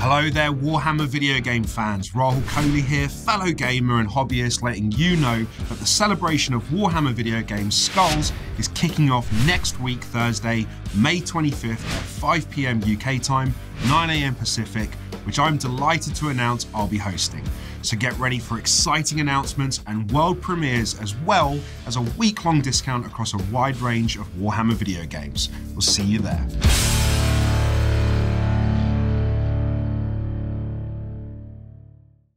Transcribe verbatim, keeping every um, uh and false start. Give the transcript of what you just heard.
Hello there, Warhammer video game fans. Rahul, Kohli here, fellow gamer and hobbyist, letting you know that the celebration of Warhammer video games Skulls is kicking off next week, Thursday, May twenty-fifth at five p m U K time, nine a m Pacific, which I'm delighted to announce I'll be hosting. So get ready for exciting announcements and world premieres, as well as a week-long discount across a wide range of Warhammer video games. We'll see you there.